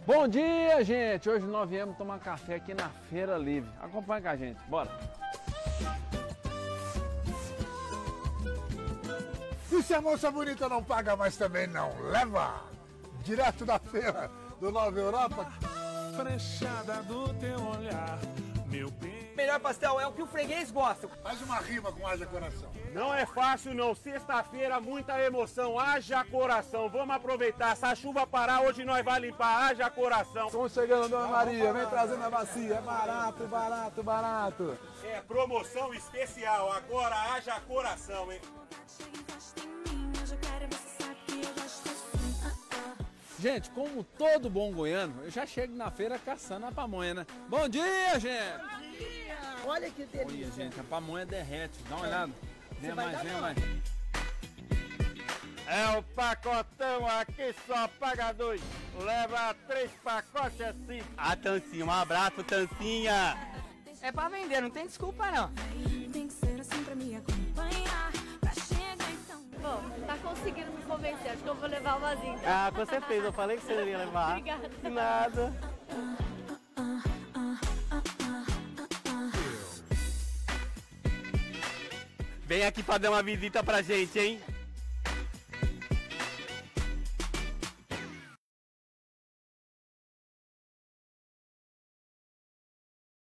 Bom dia, gente! Hoje nós viemos tomar café aqui na Feira Livre. Acompanha com a gente, bora! E se a moça bonita não paga mais também não? Leva! Direto da feira do Nova Europa. Frechada do teu olhar, meu bem. Melhor pastel é o que o freguês gosta. Faz uma rima com Haja Coração. Não é fácil não, sexta-feira muita emoção, haja coração, vamos aproveitar, se a chuva parar hoje nós vai limpar, haja coração. Estamos chegando, Dona Maria, vem trazendo a bacia, é barato, barato, barato. É promoção especial, agora haja coração, hein? Gente, como todo bom goiano, eu já chego na feira caçando a pamonha, né? Bom dia, gente! Bom dia! Olha que delícia! Olha, gente, a pamonha derrete, dá uma olhada. Vem vai mais, dar vem não. mais. É o pacotão aqui, só paga 2, leva 3 pacotes assim. A Tancinha, um abraço, Tancinha. É pra vender, não tem desculpa não. Tem que ser assim pra me acompanhar. Pra chegar então. Bom, tá conseguindo me convencer, acho que eu vou levar o vasinho. Ah, com certeza, eu falei que você iria levar. Obrigada. De nada. Vem aqui pra dar uma visita pra gente, hein?